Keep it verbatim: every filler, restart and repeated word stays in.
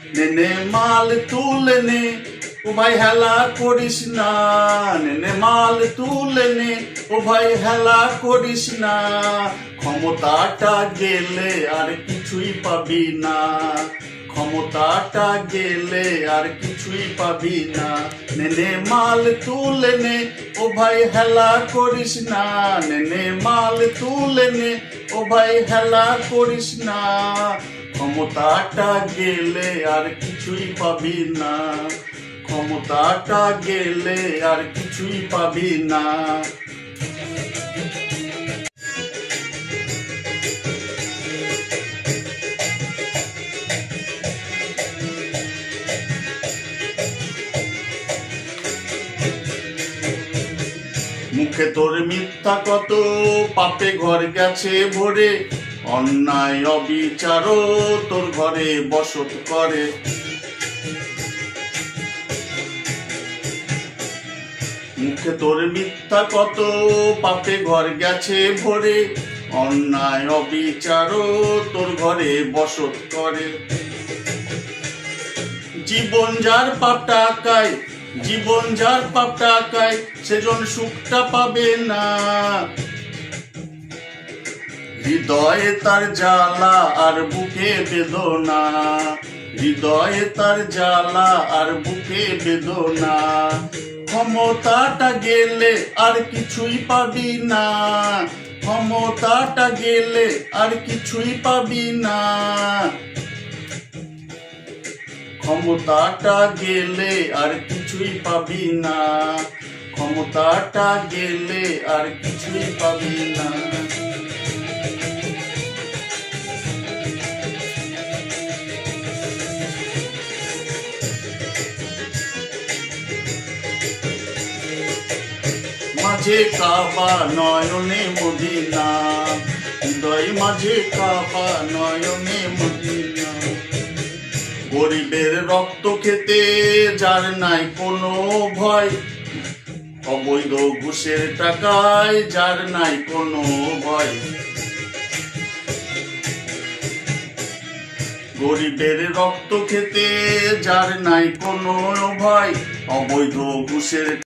নেনে মাল তুলে নে, ও ভাই হেলা করিস না। নেনে মাল তুলে নে, ও ভাই হেলা করিস না। ক্ষমতাটা গেলে আর কিছুই পাবি না। ক্ষমতাটা গেলে আর কিছুই পাবি না। নেনে মাল তুলে নে, ও ভাই হেলা করিস না। নেনে মাল তুলে নে, ও ভাই হেলা করিস না। ক্ষমতাটা গেলে আর কিছুই পাবি না। ক্ষমতাটা গেলে আর কিছুই পাবি না। মুখে তোর মিথ্যা কত, পাপে ঘর গেছে ভরে। অন্যায় অবিচারও তোর ঘরে বসত করে। মুখে তোর মিথ্যা কত, পাপে ঘর গেছে ভরে। অন্যায় অবিচারও তোর ঘরে বসত করে। জীবন যার পাপ টাকায়, জীবন যার পাপ টাকায়, সেজন সুখটা পাবে না। হৃদয়ে তার জ্বালা আর বুকে বেদনা। হৃদয়ে তার জ্বালা আর বুকে বেদনা। ক্ষমতাটা গেলে আর কিছুই পাবি না। ক্ষমতাটা গেলে আর কিছুই পাবি না। ক্ষমতাটা গেলে আর কিছুই পাবি না। ক্ষমতাটা গেলে আর কিছুই পাবি না। মাঝে কাবা নয়নে মদিনা, হৃদয় মাঝে কাবা নয়নে মদিনা। গরিবের রক্ত খেতে যার নাই কোনো ভয়, অবৈধ ঘুষের টাকায় যার নাই কোনো ভয়। গরিবের রক্ত খেতে যার নাই কোনো ভয়, অবৈধ ঘুষের